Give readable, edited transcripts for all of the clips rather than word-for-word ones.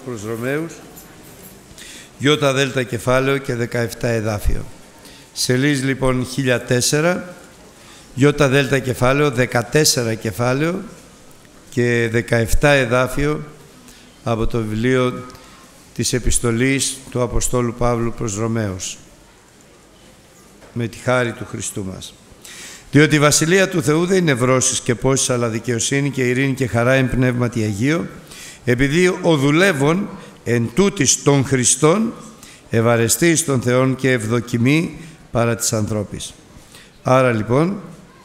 προς Ρωμαίους, Ιώτα Δέλτα κεφάλαιο και 17 εδάφιο. Σελίδα λοιπόν 1004, Ιώτα Δέλτα κεφάλαιο, 14 κεφάλαιο και 17 εδάφιο από το βιβλίο της επιστολής του Αποστόλου Παύλου προς Ρωμαίους, με τη χάρη του Χριστού μας. Διότι η Βασιλεία του Θεού δεν είναι βρώσεις και πόσεις, αλλά δικαιοσύνη και ειρήνη και χαρά εν πνεύματι Αγίο, επειδή ο δουλεύων εν τούτης των Χριστών ευαρεστείς των Θεών και ευδοκιμεί παρά της ανθρώπης. Άρα λοιπόν,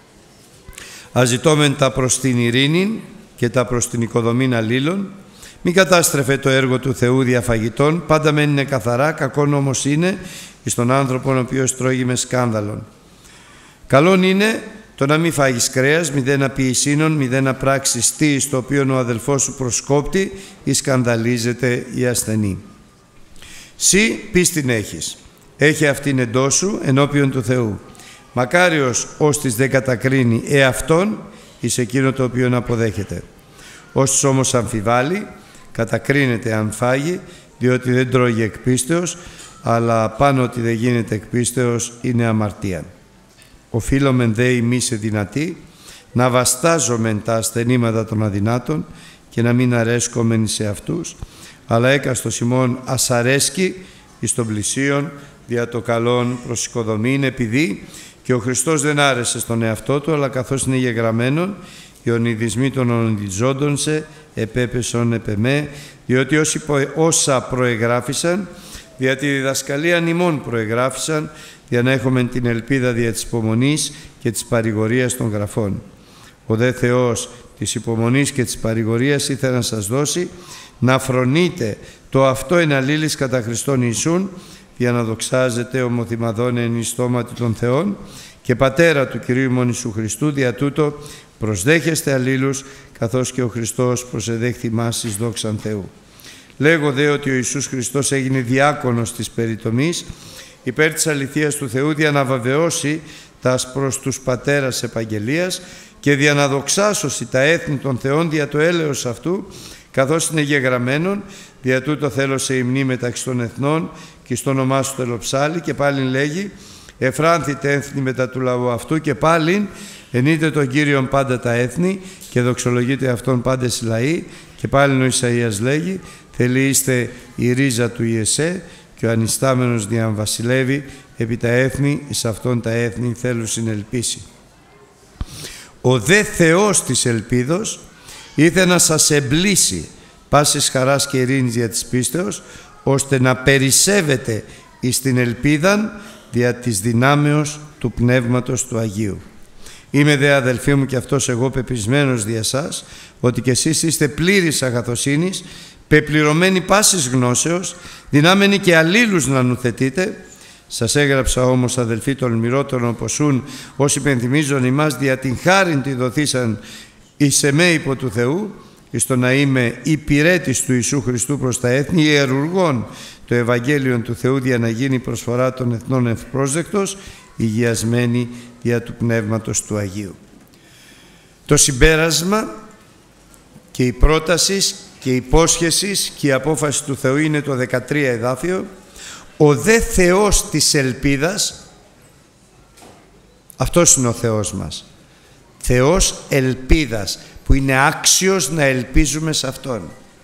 αζητώμεν τα προς την ειρήνη και τα προς την οικοδομήν αλλήλων, μη κατάστρεφε το έργο του Θεού διαφαγητών, πάντα μεν είναι καθαρά, κακόν όμως είναι εις τον άνθρωπον ο οποίος τρώγει με σκάνδαλον. Καλόν είναι το να μην φάγεις κρέας, μηδέν να πεις σύνον, μηδέν να πράξεις τι στο οποίο ο αδελφός σου προσκόπτει ή σκανδαλίζεται η ασθενή. Συ πίστην έχεις, έχει αυτήν εντός σου ενώπιον του Θεού. Μακάριος ώστις δεν κατακρίνει εαυτόν εις εκείνο το οποίο αποδέχεται. Όσοι όμως αμφιβάλλει, κατακρίνεται αν φάγει, διότι δεν τρώγει εκ πίστεως, αλλά πάνω ότι δεν γίνεται εκ πίστεως είναι αμαρτία. Οφείλομεν δε εμείς δυνατοί να βαστάζομεν τα ασθενήματα των αδυνάτων και να μην αρέσκομεν σε αυτούς, αλλά έκαστος ημών ας αρέσκει εις των πλησίων δια το καλόν προς οικοδομήν, επειδή και ο Χριστός δεν άρεσε στον εαυτό του, αλλά καθώς είναι γεγραμμένον, οι ονειδισμοί των ονειδιζόντων σε επέπεσον επεμέ, διότι όσα προεγράφησαν, δια τη διδασκαλία ημών προεγράφησαν, για να έχουμε την ελπίδα δια της υπομονής και της παρηγορίας των γραφών. Ο δε Θεός της υπομονής και της παρηγορίας ήθελε να σας δώσει να φρονείτε το αυτό εν αλλήλεις κατά Χριστόν Ιησούν, για να δοξάζετε ομοθυμαδόν εν εις στόματι των Θεών και Πατέρα του Κυρίου ημών Ιησού Χριστού, δια τούτο προσδέχεστε αλλήλους, καθώς και ο Χριστός προσεδέχθη μας εις δόξαν Θεού. Λέγω δε ότι ο Ιησούς Χριστός έγινε διάκονος της περιτομής, υπέρ της αληθείας του Θεού, δια να βαβαιώσει τας προς τους πατέρας επαγγελίας και δια να δοξάσωση τα έθνη των Θεών δια το έλεος αυτού, καθώς είναι γεγραμμένον, δια τούτο θέλω σε υμνή μεταξύ των εθνών και στο όνομά σου τελοψάλη, και πάλιν λέγει εφράνθητε έθνη μετά του λαού αυτού, και πάλιν ενείτε τον Κύριον πάντα τα έθνη και δοξολογείτε αυτόν πάντες οι λαοί, και πάλιν ο Ισαΐας λέγει θέλει είστε η ρίζα του Ιεσέ και ο ανιστάμενος διαμβασιλεύει επί τα έθνη, εις αυτόν τα έθνη θέλουν συνελπίσει. Ο δε Θεός της ελπίδος ήθε να σας εμπλήσει πάσης χαράς και ειρήνης δια της πίστεως, ώστε να περισσεύετε εις την ελπίδαν δια της δυνάμεως του Πνεύματος του Αγίου. Είμαι δε αδελφοί μου και αυτός εγώ πεπισμένος δια σας, ότι κι εσείς είστε πλήρης αγαθοσύνης, πεπληρωμένοι πάσης γνώσεως, δυνάμενοι και αλλήλους να νουθετείτε. Σας έγραψα όμως αδελφοί των μοιρότερων οπωσούν, όσοι υπενθυμίζουν ημάς δια την χάριν τη δοθήσαν εις εμέ υπό του Θεού, εις το να είμαι υπηρέτης του Ιησού Χριστού προς τα έθνη, ιερουργών το Ευαγγέλιο του Θεού, δια να γίνει προσφορά των εθνών ευπρόσδεκτος, υγιασμένη δια του Πνεύματος του Αγίου. Το συμπέρασμα και η πρόταση και η υπόσχεση και η απόφαση του Θεού είναι το 13 εδάφιο. Ο δε Θεός της ελπίδας, αυτός είναι ο Θεός μας, Θεός ελπίδας, που είναι άξιος να ελπίζουμε σε Αυτόν,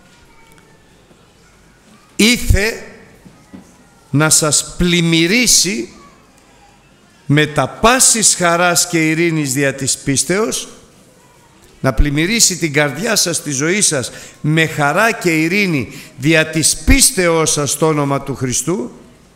ήθε να σας πλημμυρίσει με τα πάσης χαράς και ειρήνης δια της πίστεως, να πλημμυρίσει την καρδιά σας, τη ζωή σας με χαρά και ειρήνη δια της πίστεώς σας στο όνομα του Χριστού,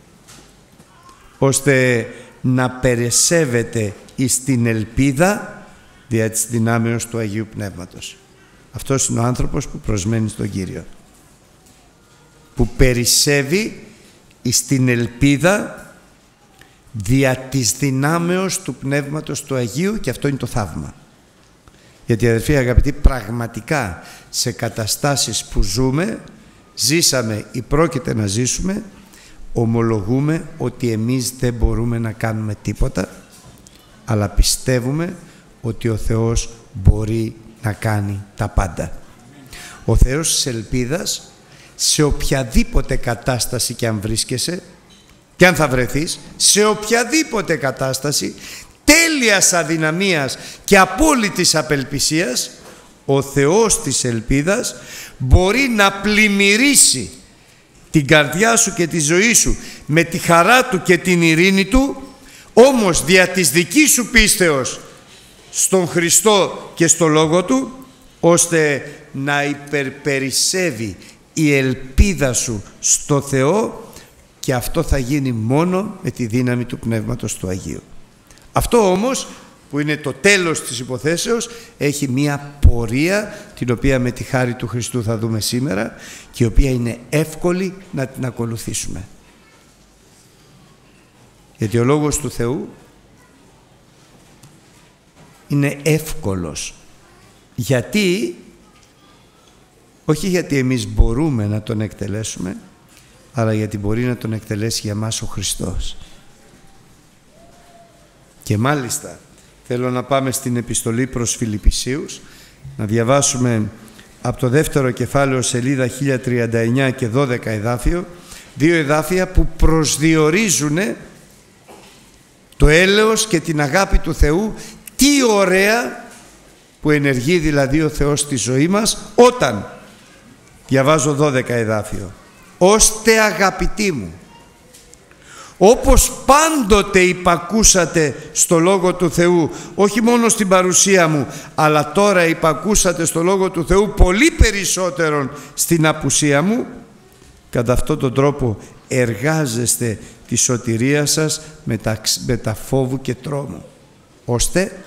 ώστε να περισσεύετε εις την ελπίδα δια της δυνάμεως του Αγίου Πνεύματος. Αυτός είναι ο άνθρωπος που προσμένει στον Κύριο, που περισσεύει εις την ελπίδα δια της δυνάμεως του Πνεύματος του Αγίου, και αυτό είναι το θαύμα. Γιατί αδερφοί αγαπητοί, πραγματικά σε καταστάσεις που ζήσαμε ή πρόκειται να ζήσουμε, ομολογούμε ότι εμείς δεν μπορούμε να κάνουμε τίποτα, αλλά πιστεύουμε ότι ο Θεός μπορεί να κάνει τα πάντα. Ο Θεός της ελπίδας σε οποιαδήποτε κατάσταση και αν βρίσκεσαι και αν θα βρεθείς, σε οποιαδήποτε κατάσταση τέλειας αδυναμίας και απόλυτης απελπισίας, ο Θεός της ελπίδας μπορεί να πλημμυρίσει την καρδιά σου και τη ζωή σου με τη χαρά Του και την ειρήνη Του, όμως δια της δικής σου πίστεως στον Χριστό και στο Λόγο Του, ώστε να υπερπερισσεύει η ελπίδα σου στο Θεό, και αυτό θα γίνει μόνο με τη δύναμη του Πνεύματος του Αγίου. Αυτό όμως που είναι το τέλος της υποθέσεως έχει μία πορεία την οποία με τη χάρη του Χριστού θα δούμε σήμερα και η οποία είναι εύκολη να την ακολουθήσουμε. Γιατί ο Λόγος του Θεού είναι εύκολος. Γιατί? Όχι γιατί εμείς μπορούμε να τον εκτελέσουμε, αλλά γιατί μπορεί να τον εκτελέσει για μας ο Χριστός. Και μάλιστα θέλω να πάμε στην επιστολή προς Φιλιππισίους, να διαβάσουμε από το 2ο κεφάλαιο σελίδα 1039 και 12 εδάφιο, 2 εδάφια που προσδιορίζουν το έλεος και την αγάπη του Θεού. Τι ωραία που ενεργεί δηλαδή ο Θεός στη ζωή μας όταν, διαβάζω 12 εδάφιο, ώστε αγαπητοί μου, όπως πάντοτε υπακούσατε στο Λόγο του Θεού, όχι μόνο στην παρουσία μου, αλλά τώρα υπακούσατε στο Λόγο του Θεού πολύ περισσότερον στην απουσία μου, κατά αυτόν τον τρόπο εργάζεστε τη σωτηρία σας με τα φόβου και τρόμου, ώστε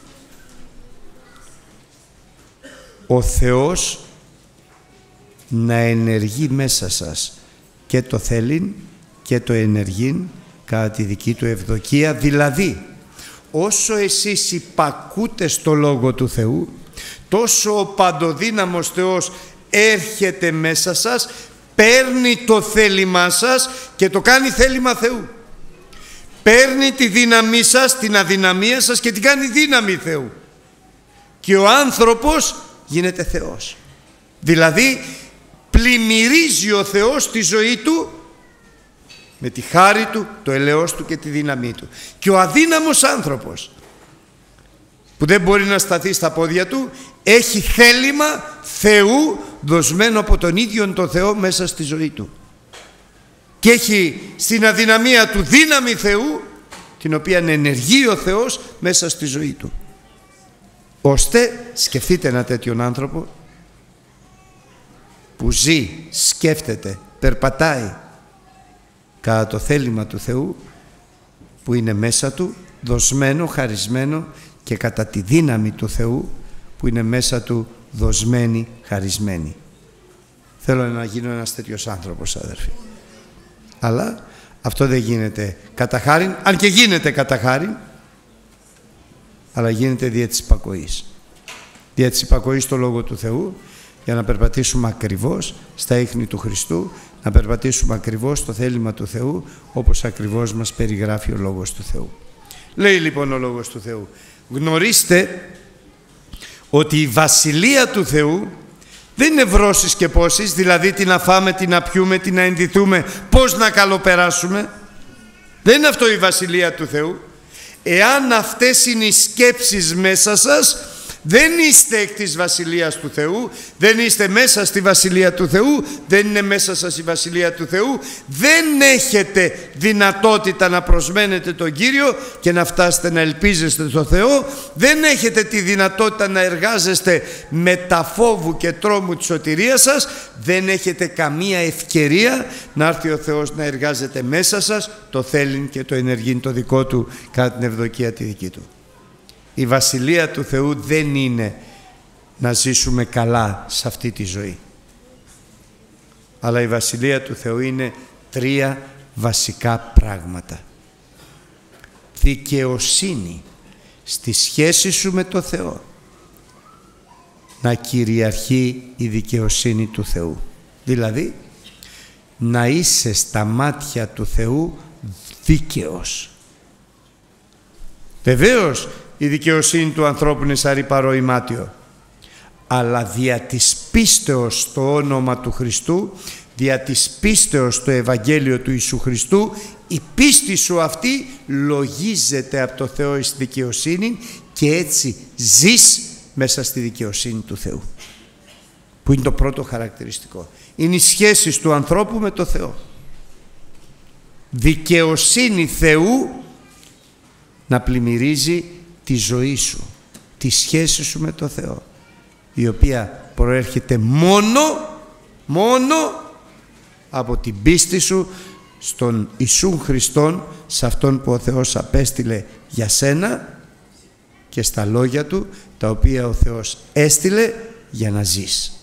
ο Θεός να ενεργεί μέσα σας και το θέλειν και το ενεργήν κατά τη δική του ευδοκία. Δηλαδή, όσο εσείς υπακούτε στο Λόγο του Θεού, τόσο ο παντοδύναμος Θεός έρχεται μέσα σας, παίρνει το θέλημά σας και το κάνει θέλημα Θεού. Παίρνει τη δύναμή σας, την αδυναμία σας και την κάνει δύναμη Θεού. Και ο άνθρωπος γίνεται Θεός. Δηλαδή, πλημμυρίζει ο Θεός τη ζωή του με τη χάρη Του, το ελεός Του και τη δύναμή Του. Και ο αδύναμος άνθρωπος που δεν μπορεί να σταθεί στα πόδια του έχει θέλημα Θεού δοσμένο από τον ίδιον τον Θεό μέσα στη ζωή του. Και έχει στην αδυναμία του δύναμη Θεού, την οποία ενεργεί ο Θεός μέσα στη ζωή του. Ώστε, σκεφτείτε ένα τέτοιον άνθρωπο που ζει, σκέφτεται, περπατάει κατά το θέλημα του Θεού που είναι μέσα του, δοσμένο, χαρισμένο, και κατά τη δύναμη του Θεού που είναι μέσα του, δοσμένη, χαρισμένη. Θέλω να γίνω ένας τέτοιος άνθρωπος, αδερφοί. Αλλά αυτό δεν γίνεται κατά χάριν, αν και γίνεται κατά χάριν, αλλά γίνεται δια της υπακοής. Δια της υπακοής στο Λόγο του Θεού, για να περπατήσουμε ακριβώς στα ίχνη του Χριστού, να περπατήσουμε ακριβώς στο θέλημα του Θεού, όπως ακριβώς μας περιγράφει ο Λόγος του Θεού. Λέει λοιπόν ο Λόγος του Θεού, γνωρίστε ότι η Βασιλεία του Θεού δεν είναι βρώσεις και πόσεις, δηλαδή τι να φάμε, τι να πιούμε, τι να ενδυθούμε, πώς να καλοπεράσουμε. Δεν είναι αυτό η Βασιλεία του Θεού. Εάν αυτές είναι οι σκέψεις μέσα σας, δεν είστε εκ της Βασιλείας του Θεού, δεν είστε μέσα στη Βασιλεία του Θεού, δεν είναι μέσα σας η Βασιλεία του Θεού, δεν έχετε δυνατότητα να προσμένετε τον Κύριο και να φτάσετε να ελπίζεστε στο Θεό, δεν έχετε τη δυνατότητα να εργάζεστε με τα φόβου και τρόμου της σωτηρίας σας, δεν έχετε καμία ευκαιρία να έρθει ο Θεός να εργάζεται μέσα σας το θέλειν και το ενεργήν το δικό Του κατά την ευδοκία τη δική Του. Η Βασιλεία του Θεού δεν είναι να ζήσουμε καλά σε αυτή τη ζωή. Αλλά η Βασιλεία του Θεού είναι 3 βασικά πράγματα. Δικαιοσύνη στη σχέση σου με το Θεό. Να κυριαρχεί η δικαιοσύνη του Θεού. Δηλαδή, να είσαι στα μάτια του Θεού δίκαιος. Βεβαίως, η δικαιοσύνη του ανθρώπου είναι σαν ρυπαρό ημάτιο, αλλά δια της πίστεως στο όνομα του Χριστού δια της πίστεως στο Ευαγγέλιο του Ιησού Χριστού, η πίστη σου αυτή λογίζεται από το Θεό εις δικαιοσύνη και έτσι ζεις μέσα στη δικαιοσύνη του Θεού, που είναι το πρώτο χαρακτηριστικό. Είναι οι σχέσεις του ανθρώπου με το Θεό. Δικαιοσύνη Θεού να πλημμυρίζει τη ζωή σου, τη σχέση σου με το Θεό, η οποία προέρχεται μόνο από την πίστη σου στον Ιησού Χριστόν, σε Αυτόν που ο Θεός απέστειλε για σένα και στα λόγια Του, τα οποία ο Θεός έστειλε για να ζεις.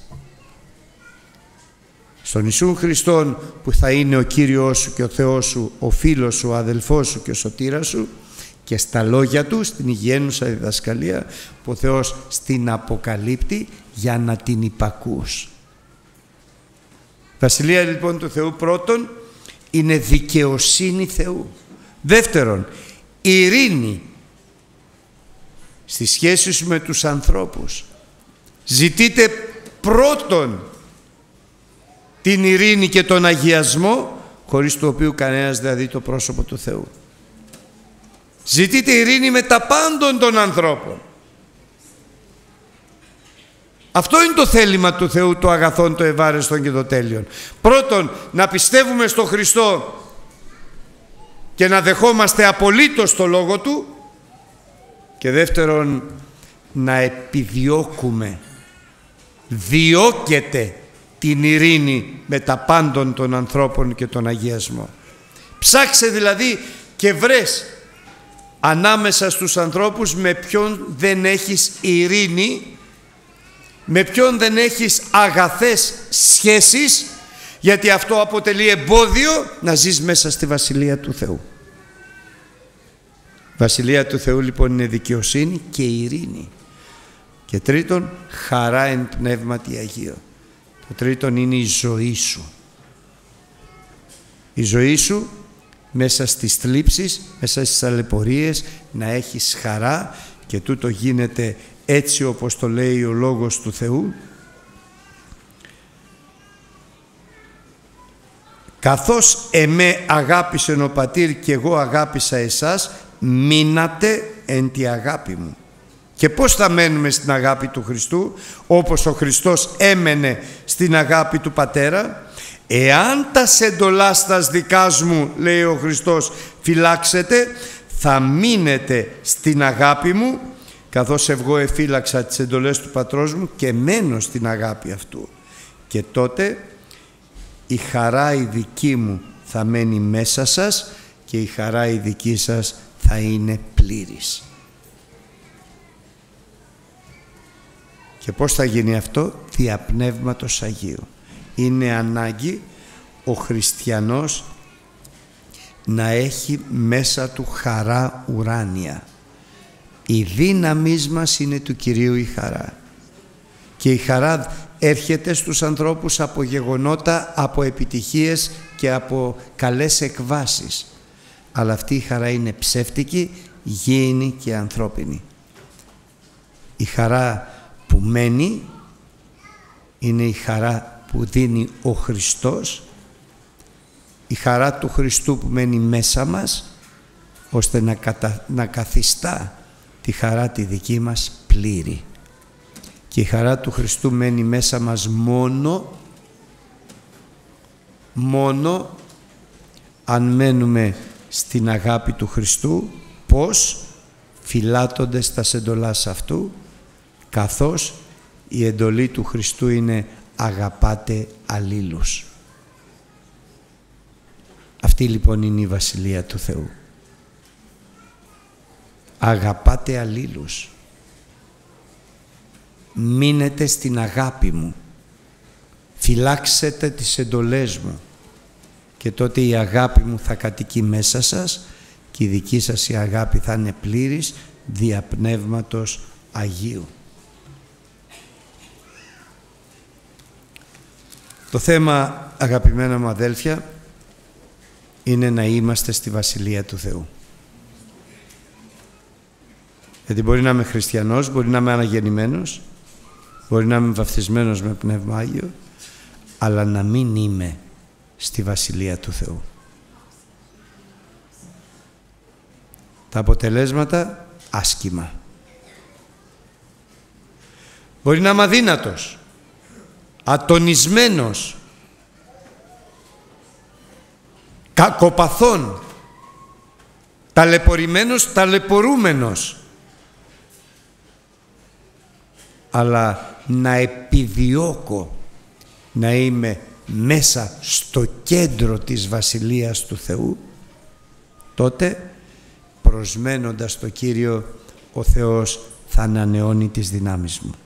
Στον Ιησού Χριστόν που θα είναι ο Κύριος σου και ο Θεός σου, ο φίλος σου, ο αδελφός σου και ο σωτήρας σου, και στα λόγια Του, στην υγιαίνουσα διδασκαλία που ο Θεός στην αποκαλύπτει για να την υπακούς. Βασιλεία λοιπόν του Θεού πρώτον είναι δικαιοσύνη Θεού. Δεύτερον, ειρήνη στις σχέσεις σου με τους ανθρώπους. Ζητείτε πρώτον την ειρήνη και τον αγιασμό, χωρίς το οποίο κανένας δεν δει το πρόσωπο του Θεού. Ζητείτε ειρήνη με τα πάντων των ανθρώπων. Αυτό είναι το θέλημα του Θεού, το αγαθόν, το ευάρεστον και το τέλειον. Πρώτον, να πιστεύουμε στο Χριστό και να δεχόμαστε απολύτως το Λόγο Του, και δεύτερον, να επιδιώκουμε, διώκεται την ειρήνη με τα πάντων των ανθρώπων και τον αγιασμό. Ψάξε δηλαδή και βρες ανάμεσα στους ανθρώπους με ποιον δεν έχεις ειρήνη, με ποιον δεν έχεις αγαθές σχέσεις, γιατί αυτό αποτελεί εμπόδιο να ζεις μέσα στη Βασιλεία του Θεού. Βασιλεία του Θεού λοιπόν είναι δικαιοσύνη και ειρήνη. Και τρίτον, χαρά εν πνεύματι Αγίο. Το τρίτον είναι η ζωή σου. Η ζωή σου μέσα στις θλίψεις, μέσα στις ταλαιπωρίες, να έχεις χαρά, και τούτο γίνεται έτσι όπως το λέει ο Λόγος του Θεού. Καθώς εμέ αγάπησεν ο Πατήρ και εγώ αγάπησα εσάς, μείνατε εν τη αγάπη μου. Και πώς θα μένουμε στην αγάπη του Χριστού, όπως ο Χριστός έμενε στην αγάπη του Πατέρα? Εάν τα εντολάστας δικάς μου, λέει ο Χριστός, φυλάξετε, θα μείνετε στην αγάπη μου, καθώς εγώ εφύλαξα τις εντολές του Πατρός μου και μένω στην αγάπη αυτού. Και τότε η χαρά η δική μου θα μένει μέσα σας και η χαρά η δική σας θα είναι πλήρης. Και πώς θα γίνει αυτό? Δια Πνεύματος Αγίου. Είναι ανάγκη ο χριστιανός να έχει μέσα του χαρά ουράνια. Η δύναμή μας είναι του Κυρίου η χαρά. Και η χαρά έρχεται στους ανθρώπους από γεγονότα, από επιτυχίες και από καλές εκβάσεις. Αλλά αυτή η χαρά είναι ψεύτικη, γήινη και ανθρώπινη. Η χαρά που μένει είναι η χαρά που δίνει ο Χριστός, η χαρά του Χριστού που μένει μέσα μας, ώστε να καθιστά τη χαρά τη δική μας πλήρη. Και η χαρά του Χριστού μένει μέσα μας μόνο αν μένουμε στην αγάπη του Χριστού. Πώς? Φυλάττοντες τας εντολάς αυτού, καθώς η εντολή του Χριστού είναι αγαπάτε αλλήλους. Αυτή λοιπόν είναι η Βασιλεία του Θεού. Αγαπάτε αλλήλους. Μείνετε στην αγάπη μου. Φυλάξετε τις εντολές μου. Και τότε η αγάπη μου θα κατοικεί μέσα σας και η δική σας η αγάπη θα είναι πλήρης δια Πνεύματος Αγίου. Το θέμα, αγαπημένα μου αδέλφια, είναι να είμαστε στη Βασιλεία του Θεού. Γιατί μπορεί να είμαι χριστιανός, μπορεί να είμαι αναγεννημένος, μπορεί να είμαι βαφτισμένος με Πνεύμα Άγιο, αλλά να μην είμαι στη Βασιλεία του Θεού. Τα αποτελέσματα άσχημα. Μπορεί να είμαι αδύνατος, ατονισμένος, κακοπαθών, ταλαιπωρημένος, ταλαιπωρούμενος, αλλά να επιδιώκω να είμαι μέσα στο κέντρο της Βασιλείας του Θεού, τότε προσμένοντας το Κύριο, ο Θεός θα ανανεώνει τις δυνάμεις μου.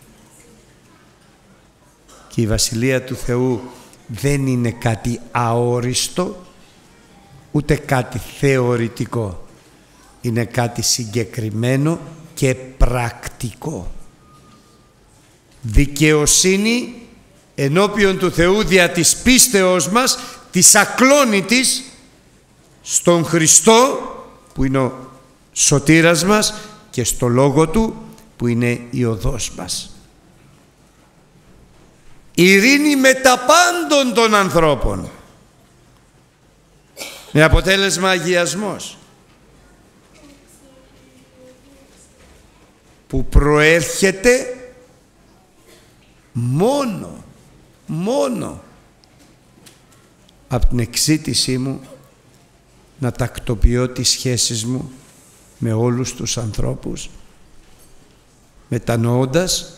Και η Βασιλεία του Θεού δεν είναι κάτι αόριστο, ούτε κάτι θεωρητικό. Είναι κάτι συγκεκριμένο και πρακτικό. Δικαιοσύνη ενώπιον του Θεού δια της πίστεως μας, της ακλόνητης στον Χριστό που είναι ο σωτήρας μας και στο Λόγο Του που είναι η οδός μας. Ειρήνη μετα πάντων των ανθρώπων, με αποτέλεσμα αγιασμός, που προέρχεται μόνο από την εξήτησή μου να τακτοποιώ τις σχέσεις μου με όλους τους ανθρώπους, μετανοώντας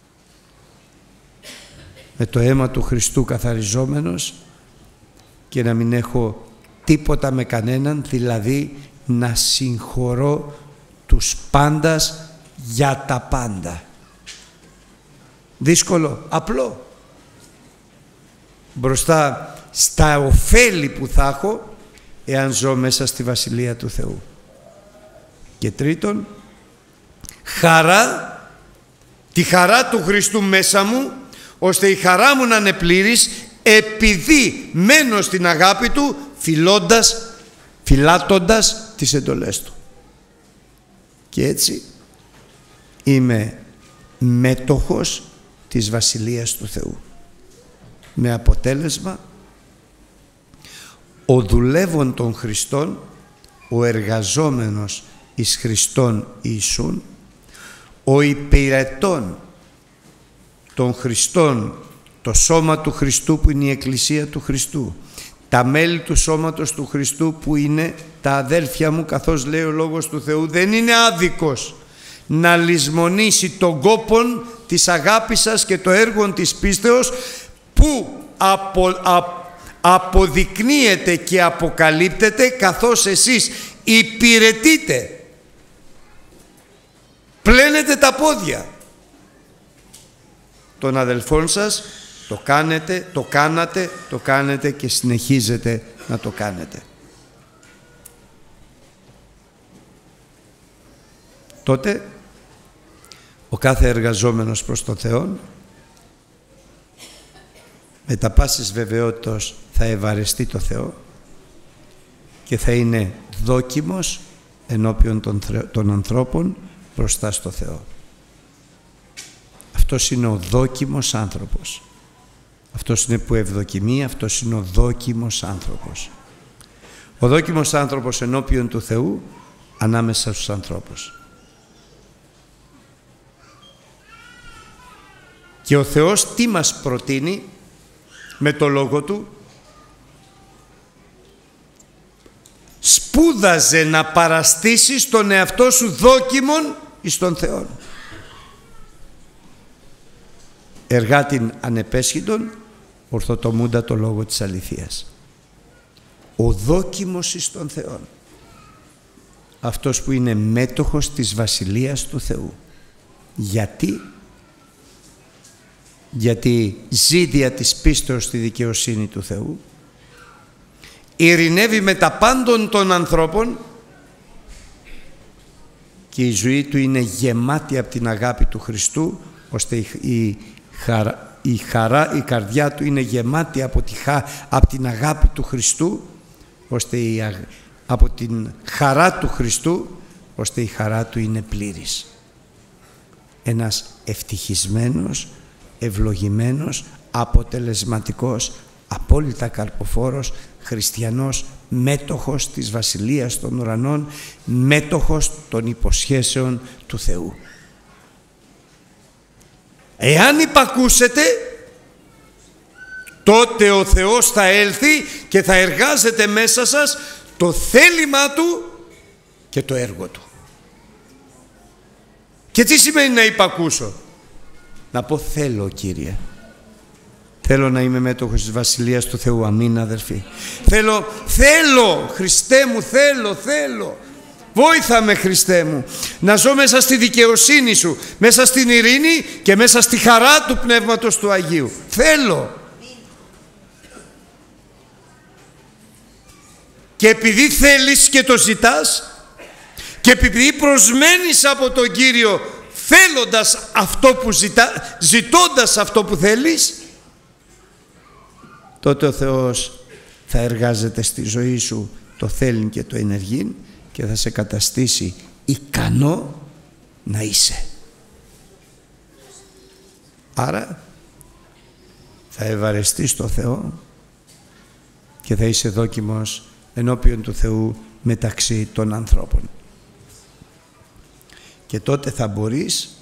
με το αίμα του Χριστού καθαριζόμενος και να μην έχω τίποτα με κανέναν, δηλαδή να συγχωρώ τους πάντας για τα πάντα. Δύσκολο, απλό. Μπροστά στα ωφέλη που θα έχω εάν ζω μέσα στη Βασιλεία του Θεού. Και τρίτον, χαρά, τη χαρά του Χριστού μέσα μου, ώστε η χαρά μου να είναι πλήρης, επειδή μένω στην αγάπη Του, φυλάτοντας τις εντολές Του. Και έτσι είμαι μέτοχος της Βασιλείας του Θεού. Με αποτέλεσμα, ο δουλεύων των Χριστών, ο εργαζόμενος εις Χριστόν Ιησούν, ο υπηρετών των Χριστών, το σώμα του Χριστού που είναι η Εκκλησία του Χριστού, τα μέλη του σώματος του Χριστού που είναι τα αδέλφια μου, καθώς λέει ο Λόγος του Θεού, δεν είναι άδικος να λησμονήσει τον κόπον της αγάπης σας και το έργο της πίστεως που αποδεικνύεται και αποκαλύπτεται καθώς εσείς υπηρετείτε, πλένετε τα πόδια των αδελφών σας, το κάνετε και συνεχίζετε να το κάνετε. Τότε ο κάθε εργαζόμενος προς τον Θεό με τα πάσης βεβαιότητος θα ευαρεστεί το Θεό και θα είναι δόκιμος ενώπιον των ανθρώπων μπροστά στο Θεό. Αυτός είναι ο δόκιμος άνθρωπος. Αυτός είναι που ευδοκιμεί, αυτός είναι ο δόκιμος άνθρωπος. Ο δόκιμος άνθρωπος ενώπιον του Θεού ανάμεσα στους ανθρώπους. Και ο Θεός τι μας προτείνει με το Λόγο Του? Σπούδαζε να παραστήσεις τον εαυτό σου δόκιμον εις τον Θεό. Εργάτην ανεπέσχυντον, ορθοτομούντα το λόγο της αληθείας. Ο δόκιμος εις τον Θεό. Αυτός που είναι μέτοχος της Βασιλείας του Θεού. Γιατί ζει δια της πίστεως στη δικαιοσύνη του Θεού, ειρηνεύει με τα πάντων των ανθρώπων και η ζωή του είναι γεμάτη από την αγάπη του Χριστού, ώστε η καρδιά του είναι γεμάτη από την αγάπη του Χριστού, ώστε από την χαρά του Χριστού, ώστε η χαρά του είναι πλήρης. Ένας ευτυχισμένος, ευλογημένος, αποτελεσματικός, απόλυτα καρποφόρος χριστιανός, μέτοχος της Βασιλείας των Ουρανών, μέτοχος των υποσχέσεων του Θεού. Εάν υπακούσετε, τότε ο Θεός θα έλθει και θα εργάζεται μέσα σας το θέλημά Του και το έργο Του. Και τι σημαίνει να υπακούσω? Να πω θέλω, Κύριε. Θέλω να είμαι μέτοχος της Βασιλείας του Θεού. Αμήν, αδερφοί. Θέλω, Χριστέ μου, θέλω. Βόηθα με, Χριστέ μου, να ζω μέσα στη δικαιοσύνη Σου, μέσα στην ειρήνη και μέσα στη χαρά του Πνεύματος του Αγίου. Θέλω. Και επειδή θέλεις και το ζητάς, και επειδή προσμένεις από τον Κύριο θέλοντας αυτό που ζητώντας αυτό που θέλεις, τότε ο Θεός θα εργάζεται στη ζωή σου το θέλειν και το ενεργειν και θα σε καταστήσει ικανό να είσαι. Άρα θα ευαρεστείς το Θεό και θα είσαι δόκιμος ενώπιον του Θεού μεταξύ των ανθρώπων. Και τότε θα μπορείς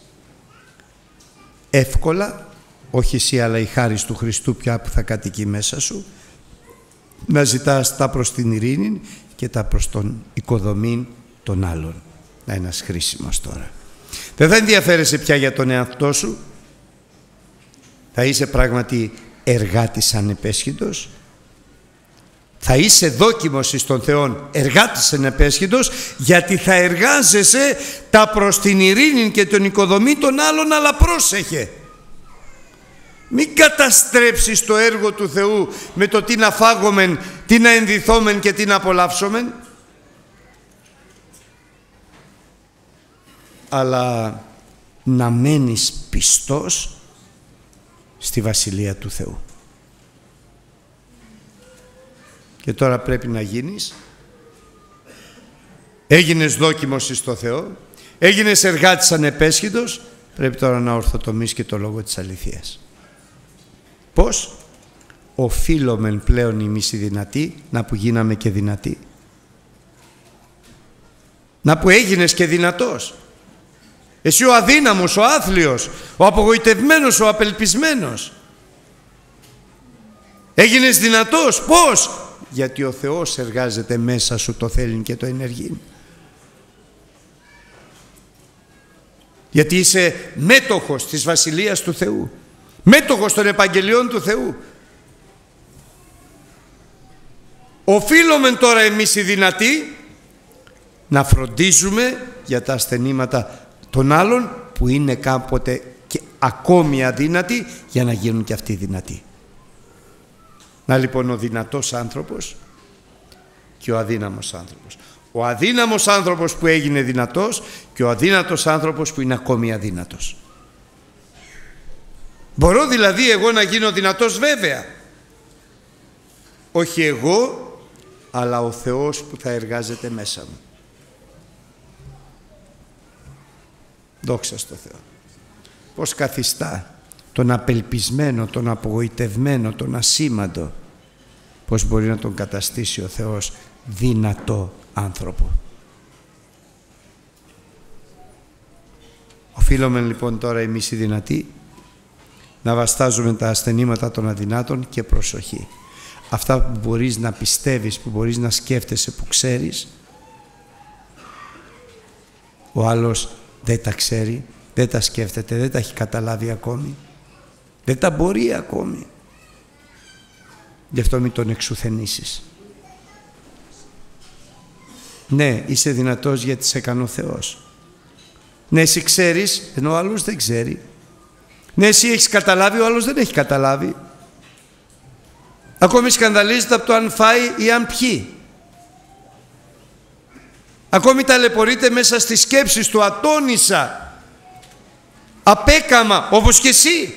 εύκολα, όχι εσύ αλλά η χάρις του Χριστού πια που θα κατοικεί μέσα σου, να ζητάς τα προς την ειρήνη και τα προς τον οικοδομήν των άλλων. Να ένας χρήσιμος τώρα. Δεν θα ενδιαφέρεσαι πια για τον εαυτό σου, θα είσαι πράγματι εργάτης ανεπέσχυτος, θα είσαι δόκιμος εις τον Θεόν, εργάτης ανεπέσχυτος, γιατί θα εργάζεσαι τα προς την ειρήνη και τον οικοδομή των άλλων, αλλά πρόσεχε. Μην καταστρέψεις το έργο του Θεού με το τι να φάγομεν, τι να ενδυθόμεν και τι να απολαύσομεν, αλλά να μένεις πιστός στη Βασιλεία του Θεού. Και τώρα πρέπει να γίνεις, έγινες δόκιμος εις το Θεό, έγινες εργάτης ανεπέσχυτος, πρέπει τώρα να ορθοτομείς και το λόγο της αληθείας. Πώς? Οφείλομεν πλέον εμείς οι δυνατοί, να που γίναμε και δυνατοί, να που έγινες και δυνατός. Εσύ ο αδύναμος, ο άθλιος, ο απογοητευμένος, ο απελπισμένος, έγινες δυνατός. Πώς? Γιατί ο Θεός εργάζεται μέσα σου το θέλειν και το ενεργειν. Γιατί είσαι μέτοχος της Βασιλείας του Θεού, μέτοχος των επαγγελιών του Θεού. Οφείλομεν τώρα εμείς οι δυνατοί να φροντίζουμε για τα ασθενήματα των άλλων που είναι κάποτε και ακόμη αδύνατοι, για να γίνουν και αυτοί δυνατοί. Να λοιπόν ο δυνατός άνθρωπος και ο αδύναμος άνθρωπος. Ο αδύναμος άνθρωπος που έγινε δυνατός και ο αδύνατος άνθρωπος που είναι ακόμη αδύνατος. Μπορώ δηλαδή εγώ να γίνω δυνατός? Βέβαια. Όχι εγώ, αλλά ο Θεός που θα εργάζεται μέσα μου. Δόξα στο Θεό. Πώς καθιστά τον απελπισμένο, τον απογοητευμένο, τον ασήμαντο, πώς μπορεί να τον καταστήσει ο Θεός δυνατό άνθρωπο. Οφείλουμε λοιπόν τώρα εμείς οι δυνατοί να βαστάζουμε τα ασθενήματα των αδυνάτων, και προσοχή. Αυτά που μπορείς να πιστεύεις, που μπορείς να σκέφτεσαι, που ξέρεις, ο άλλος δεν τα ξέρει, δεν τα σκέφτεται, δεν τα έχει καταλάβει ακόμη, δεν τα μπορεί ακόμη. Γι' αυτό μην τον εξουθενήσεις. Ναι, είσαι δυνατός γιατί σε έκανε ο Θεός. Ναι, εσύ ξέρεις, ενώ ο άλλος δεν ξέρει. Ναι, εσύ έχεις καταλάβει, ο άλλος δεν έχει καταλάβει. Ακόμη σκανδαλίζεται από το αν φάει ή αν πιει. Ακόμη ταλαιπωρείται μέσα στις σκέψεις του, ατόνισα, απέκαμα, όπως και εσύ.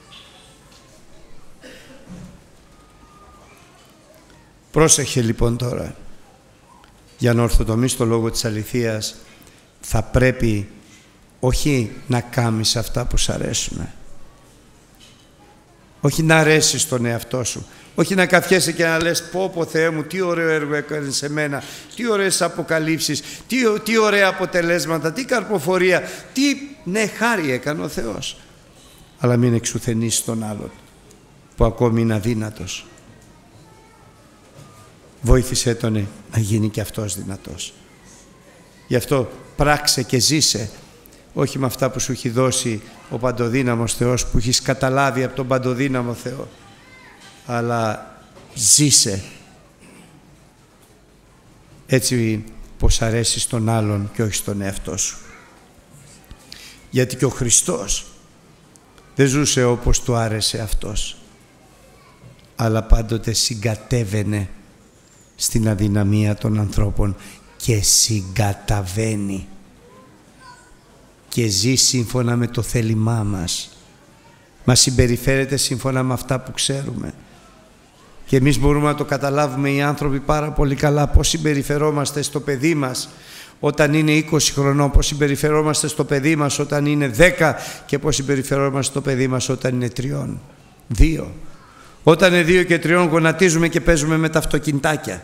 Πρόσεχε λοιπόν τώρα. Για να ορθοτομείς το λόγο της αληθείας, θα πρέπει όχι να κάμεις αυτά που σ' αρέσουν, Όχι να αρέσεις στον εαυτό σου. Όχι να καθιέσαι και να λες πω Θεέ μου, τι ωραίο έργο έκανες σε μένα, τι ωραίες αποκαλύψεις, τι ωραία αποτελέσματα, τι καρποφορία, ναι, χάρη έκανε ο Θεός. Αλλά μην εξουθενείς τον άλλον που ακόμη είναι αδύνατος. Βοήθησέ τον να γίνει και αυτός δυνατός. Γι' αυτό πράξε και ζήσε, όχι με αυτά που σου έχει δώσει ο παντοδύναμος Θεός, που έχεις καταλάβει από τον παντοδύναμο Θεό, αλλά ζήσε έτσι πως αρέσει στον άλλον και όχι στον εαυτό σου. Γιατί και ο Χριστός δεν ζούσε όπως του άρεσε αυτός, αλλά πάντοτε συγκατέβαινε στην αδυναμία των ανθρώπων και συγκαταβαίνει και ζει σύμφωνα με το θέλημά μας. Μας συμπεριφέρεται σύμφωνα με αυτά που ξέρουμε. Και εμείς μπορούμε να το καταλάβουμε οι άνθρωποι πάρα πολύ καλά, πώς συμπεριφερόμαστε στο παιδί μας όταν είναι 20 χρονών, πώς συμπεριφερόμαστε στο παιδί μας όταν είναι 10 και πώς συμπεριφερόμαστε στο παιδί μας όταν είναι 3, 2. Όταν είναι 2 και 3 γονατίζουμε και παίζουμε με τα αυτοκινητάκια.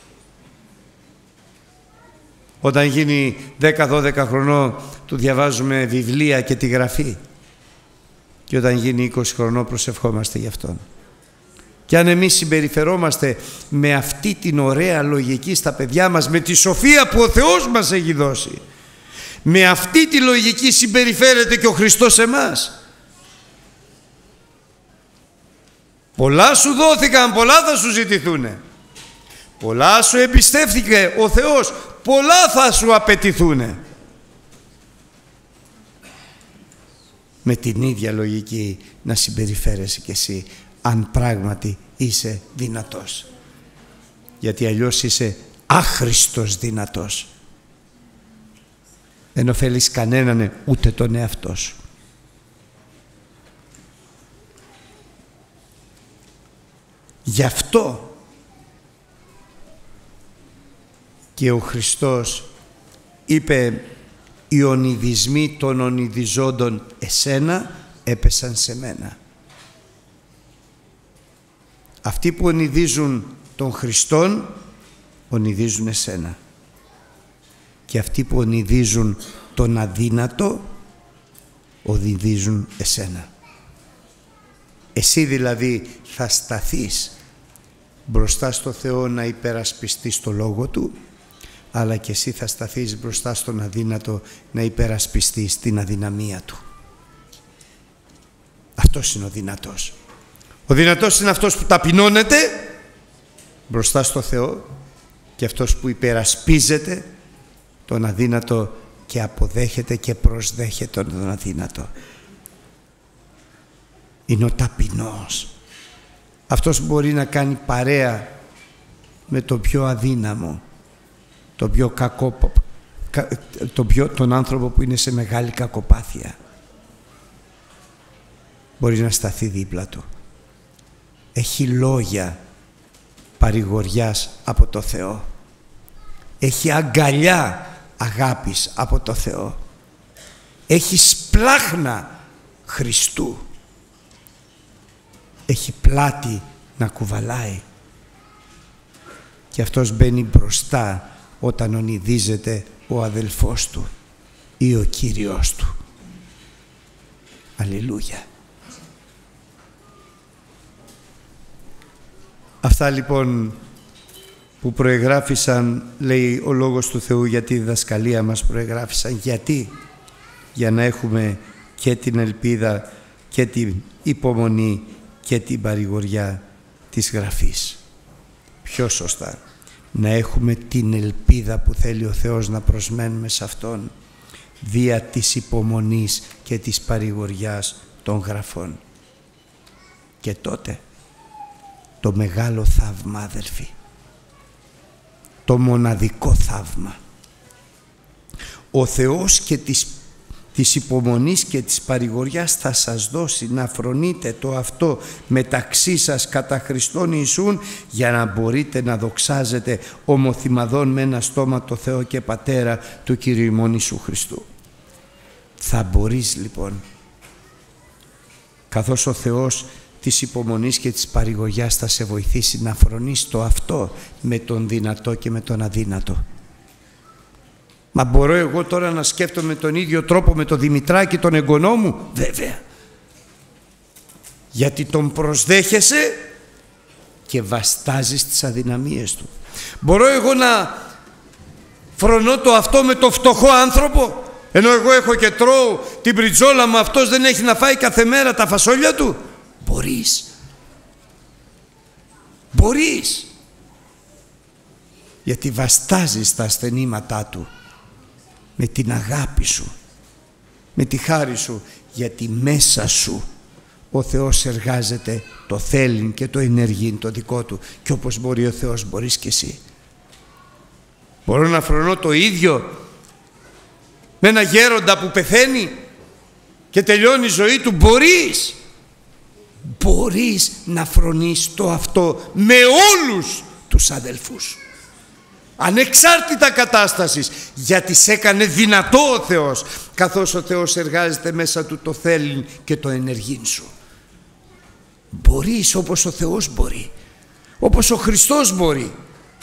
Όταν γίνει 10-12 χρονών του διαβάζουμε βιβλία και τη γραφή. Και όταν γίνει 20 χρονών προσευχόμαστε γι' αυτόν. Και αν εμείς συμπεριφερόμαστε με αυτή την ωραία λογική στα παιδιά μας, με τη σοφία που ο Θεός μας έχει δώσει, με αυτή τη λογική συμπεριφέρεται και ο Χριστός εμάς. Πολλά σου δόθηκαν, πολλά θα σου ζητηθούνε. Πολλά σου εμπιστεύθηκε ο Θεός, πολλά θα σου απαιτηθούνε. Με την ίδια λογική να συμπεριφέρεσαι κι εσύ, αν πράγματι είσαι δυνατός. Γιατί αλλιώς είσαι άχρηστος δυνατός. Δεν ωφέλεις κανέναν, ούτε τον εαυτό σου. Γι' αυτό και ο Χριστός είπε, οι ονειδισμοί των ονειδιζόντων εσένα έπεσαν σε μένα. Αυτοί που ονειδίζουν τον Χριστόν ονειδίζουν εσένα. Και αυτοί που ονειδίζουν τον αδύνατο ονειδίζουν εσένα. Εσύ δηλαδή θα σταθείς μπροστά στο Θεό να υπερασπιστείς το Λόγο Του, αλλά και εσύ θα σταθείς μπροστά στον αδύνατο να υπερασπιστείς την αδυναμία Του. Αυτός είναι ο δυνατός. Ο δυνατός είναι αυτός που ταπεινώνεται μπροστά στο Θεό και αυτός που υπερασπίζεται τον αδύνατο και αποδέχεται και προσδέχεται τον αδύνατο. Είναι ο ταπεινός. Αυτός που μπορεί να κάνει παρέα με το πιο αδύναμο, το πιο κακό, τον άνθρωπο που είναι σε μεγάλη κακοπάθεια. Μπορεί να σταθεί δίπλα του. Έχει λόγια παρηγοριάς από το Θεό. Έχει αγκαλιά αγάπης από το Θεό. Έχει σπλάχνα Χριστού. Έχει πλάτη να κουβαλάει. Και αυτός μπαίνει μπροστά όταν ονειδίζεται ο αδελφός του ή ο Κύριος του. Αλληλούια. Αυτά λοιπόν που προεγράφησαν, λέει ο Λόγος του Θεού, για τη διδασκαλία μας προεγράφησαν. Γιατί? Για να έχουμε και την ελπίδα και την υπομονή και την παρηγοριά της Γραφής. Πιο σωστά, να έχουμε την ελπίδα που θέλει ο Θεός να προσμένουμε σε Αυτόν, δια της υπομονής και της παρηγοριάς των Γραφών. Και τότε το μεγάλο θαύμα, αδελφοί, το μοναδικό θαύμα, ο Θεός και της υπομονής και της παρηγοριάς θα σας δώσει να φρονείτε το αυτό μεταξύ σας κατά Χριστόν Ιησούν, για να μπορείτε να δοξάζετε ομοθυμαδών με ένα στόμα το Θεό και Πατέρα του Κυρίου ημών Ιησού Χριστού. Θα μπορείς λοιπόν, καθώς ο Θεός της υπομονής και της παρηγοριάς θα σε βοηθήσει να φρονείς το αυτό με τον δυνατό και με τον αδύνατο. Μα μπορώ εγώ τώρα να σκέφτομαι τον ίδιο τρόπο με τον Δημητράκη, τον εγγονό μου? Βέβαια. Γιατί τον προσδέχεσαι και βαστάζεις τις αδυναμίες του. Μπορώ εγώ να φρονώ το αυτό με το φτωχό άνθρωπο, ενώ εγώ έχω και τρώω την πριτζόλα μου, αυτός δεν έχει να φάει κάθε μέρα τα φασόλια του? Μπορείς. Μπορείς. Γιατί βαστάζεις τα ασθενήματά του με την αγάπη σου, με τη χάρη σου, γιατί μέσα σου ο Θεός εργάζεται το θέλειν και το ενεργειν το δικό του, και όπως μπορεί ο Θεός μπορείς και εσύ. Μπορώ να φρονώ το ίδιο με ένα γέροντα που πεθαίνει και τελειώνει η ζωή του? Μπορείς. Μπορείς να φρονείς το αυτό με όλους τους αδελφούς σου, ανεξάρτητα κατάστασης, γιατί σε έκανε δυνατό ο Θεός, καθώς ο Θεός εργάζεται μέσα του το θέλειν και το ενεργειν σου. Μπορείς όπως ο Θεός μπορεί, όπως ο Χριστός μπορεί.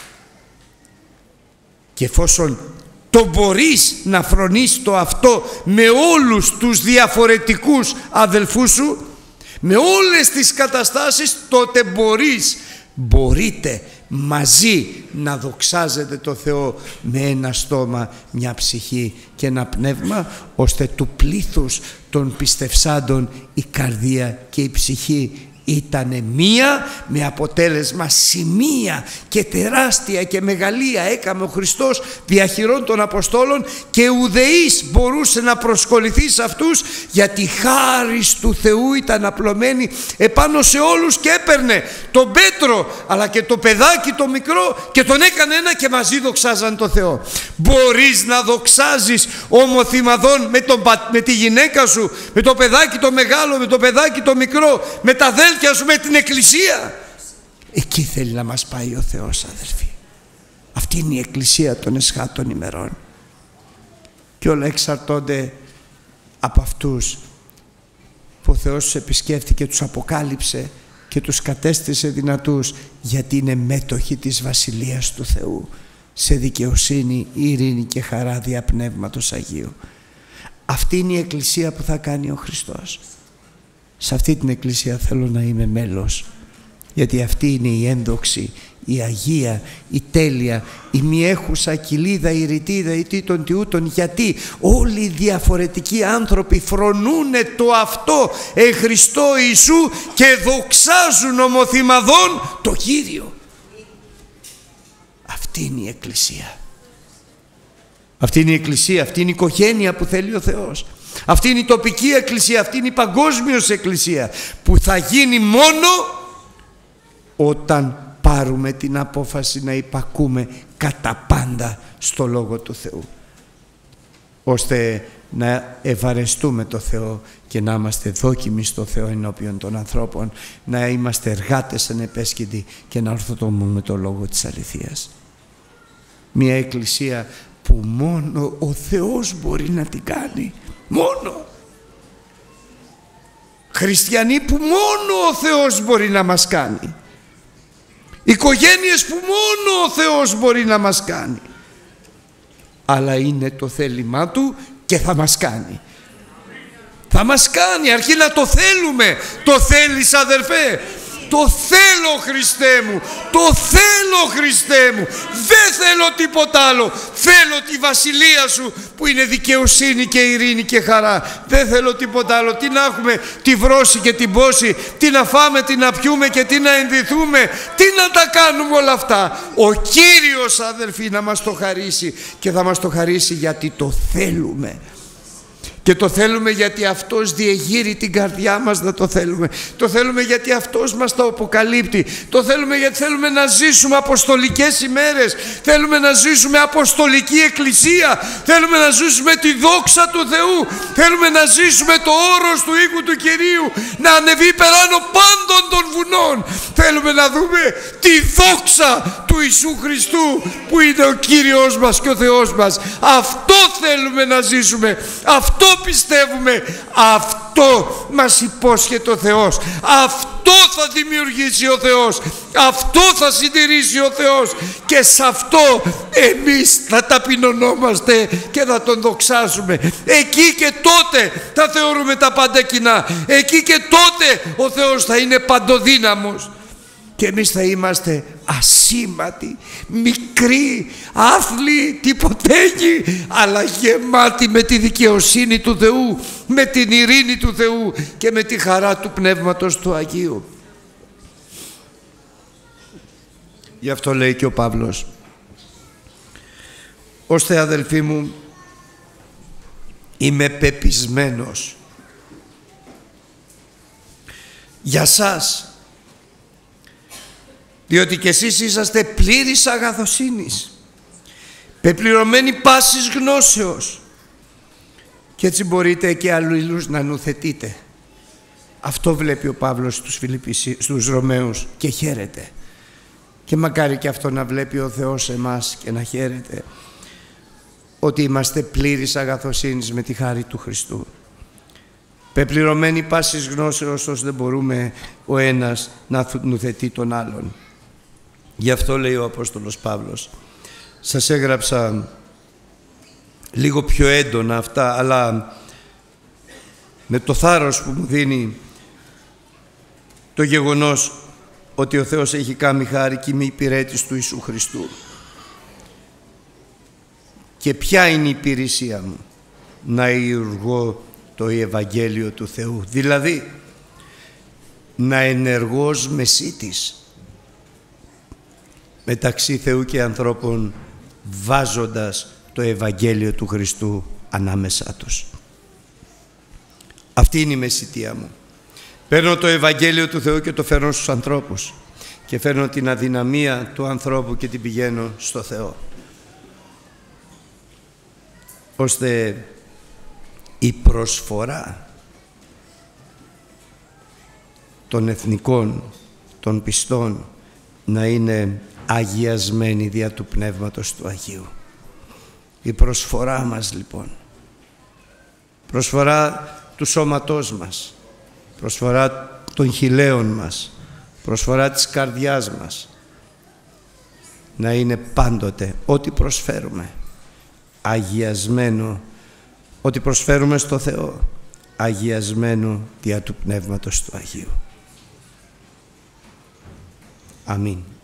Και εφόσον το μπορείς να φρονείς το αυτό με όλους τους διαφορετικούς αδελφούς σου, με όλες τις καταστάσεις, τότε μπορείτε μαζί να δοξάζετε το Θεό με ένα στόμα, μια ψυχή και ένα πνεύμα, ώστε του πλήθους των πιστευσάντων η καρδία και η ψυχή ήτανε μία, με αποτέλεσμα σημεία και τεράστια και μεγαλεία έκαμε ο Χριστός διαχειρών των Αποστόλων, και ουδεής μπορούσε να προσκοληθεί σε αυτούς, γιατί η χάρις του Θεού ήταν απλωμένη επάνω σε όλους, και έπαιρνε τον Πέτρο αλλά και το παιδάκι το μικρό και τον έκανε ένα, και μαζί δοξάζαν το Θεό. Μπορείς να δοξάζεις ομοθυμαδών με τη γυναίκα σου, με το παιδάκι το μεγάλο, με το παιδάκι το μικρό, με τα αδέλφια σου, με την Εκκλησία? Εκεί θέλει να μας πάει ο Θεός, αδελφοί. Αυτή είναι η Εκκλησία των εσχάτων ημερών, και όλα εξαρτώνται από αυτούς που ο Θεός τους επισκέφθηκε, τους αποκάλυψε και τους κατέστησε δυνατούς, γιατί είναι μέτοχοι της Βασιλείας του Θεού, σε δικαιοσύνη, ειρήνη και χαρά δια Πνεύματος Αγίου. Αυτή είναι η Εκκλησία που θα κάνει ο Χριστός. Σε αυτή την Εκκλησία θέλω να είμαι μέλος, γιατί αυτή είναι η ένδοξη, η Αγία, η τέλεια, η μη έχουσα κοιλίδα, η ρητίδα, η τίτων τιούτων, γιατί όλοι οι διαφορετικοί άνθρωποι φρονούνε το αυτό εν Χριστώ Ιησού και δοξάζουν ομοθυμαδών το Κύριο. Αυτή είναι η Εκκλησία. Αυτή είναι η Εκκλησία, αυτή είναι η οικογένεια που θέλει ο Θεός. Αυτή είναι η τοπική εκκλησία, αυτή είναι η παγκόσμιος εκκλησία, που θα γίνει μόνο όταν πάρουμε την απόφαση να υπακούμε κατά πάντα στο Λόγο του Θεού, ώστε να ευαρεστούμε το Θεό και να είμαστε δόκιμοι στο Θεό ενώπιον των ανθρώπων, να είμαστε εργάτες ανεπέσχυντοι και να ορθοτομούμε το Λόγο της αληθείας. Μια εκκλησία που μόνο ο Θεός μπορεί να την κάνει. Μόνο. Χριστιανοί που μόνο ο Θεός μπορεί να μας κάνει. Οικογένειες που μόνο ο Θεός μπορεί να μας κάνει. Αλλά είναι το θέλημά Του και θα μας κάνει. Θα μας κάνει, αρκεί να το θέλουμε. Το θέλεις, αδερφέ? Το θέλω, Χριστέ μου, το θέλω, Χριστέ μου. Δεν θέλω τίποτα άλλο. Θέλω τη Βασιλεία Σου που είναι δικαιοσύνη και ειρήνη και χαρά. Δεν θέλω τίποτα άλλο. Τι να έχουμε, τη βρώση και την πόση, τι να φάμε, τι να πιούμε και τι να ενδυθούμε, τι να τα κάνουμε όλα αυτά? Ο Κύριος, αδελφοί, να μας το χαρίσει, και θα μας το χαρίσει γιατί το θέλουμε. Και το θέλουμε γιατί Αυτός διεγείρει την καρδιά μας να το θέλουμε. Το θέλουμε γιατί Αυτός μας το αποκαλύπτει. Το θέλουμε γιατί θέλουμε να ζήσουμε αποστολικές ημέρες. Θέλουμε να ζήσουμε αποστολική εκκλησία. Θέλουμε να ζήσουμε τη δόξα του Θεού. Θέλουμε να ζήσουμε το όρος του οίκου του Κυρίου, να ανεβεί περάνω πάντων των βουνών. Θέλουμε να δούμε τη δόξα του Ιησού Χριστού, που είναι ο Κύριος μας και ο Θεός μας. Αυτό θέλουμε να ζήσουμε. Αυτό πιστεύουμε, αυτό Αυτό μας υπόσχεται ο Θεός. Αυτό θα δημιουργήσει ο Θεός. Αυτό θα συντηρήσει ο Θεός. Και σε αυτό εμείς θα ταπεινωνόμαστε και θα Τον δοξάσουμε. Εκεί και τότε θα θεωρούμε τα πάντα κοινά. Εκεί και τότε ο Θεός θα είναι παντοδύναμος. Και εμείς θα είμαστε ασήμαντοι, μικροί, άθλοι, τυποτέγοι, αλλά γεμάτοι με τη δικαιοσύνη του Θεού, με την ειρήνη του Θεού και με τη χαρά του Πνεύματος του Αγίου. Γι' αυτό λέει και ο Παύλος: ώστε αδελφοί μου, είμαι πεπισμένος για σας, διότι και εσείς είσαστε πλήρης αγαθοσύνης, πεπληρωμένοι πάσης γνώσεως, και έτσι μπορείτε και αλλήλους να νουθετείτε. Αυτό βλέπει ο Παύλος στους Ρωμαίους και χαίρεται. Και μακάρι και αυτό να βλέπει ο Θεός εμάς και να χαίρεται, ότι είμαστε πλήρης αγαθοσύνης με τη χάρη του Χριστού, πεπληρωμένοι πάσης γνώσεως, ώστε δεν μπορούμε ο ένας να νουθετεί τον άλλον. Γι' αυτό λέει ο Απόστολος Παύλος: σας έγραψα λίγο πιο έντονα αυτά, αλλά με το θάρρος που μου δίνει το γεγονός ότι ο Θεός έχει κάνει χάρη και είμαι υπηρέτης του Ιησού Χριστού. Και ποια είναι η υπηρεσία μου? Να ιουργώ το Ευαγγέλιο του Θεού, δηλαδή να ενεργώς μεσίτης μεταξύ Θεού και ανθρώπων, βάζοντας το Ευαγγέλιο του Χριστού ανάμεσά τους. Αυτή είναι η μεσιτεία μου. Παίρνω το Ευαγγέλιο του Θεού και το φέρνω στους ανθρώπους και φέρνω την αδυναμία του ανθρώπου και την πηγαίνω στο Θεό, ώστε η προσφορά των εθνικών, των πιστών, να είναι αγιασμένη δια του Πνεύματος του Αγίου. Η προσφορά μας λοιπόν, προσφορά του σώματός μας, προσφορά των χιλέων μας, προσφορά της καρδιάς μας, να είναι πάντοτε ό,τι προσφέρουμε αγιασμένο, ό,τι προσφέρουμε στο Θεό αγιασμένο δια του Πνεύματος του Αγίου. Αμήν.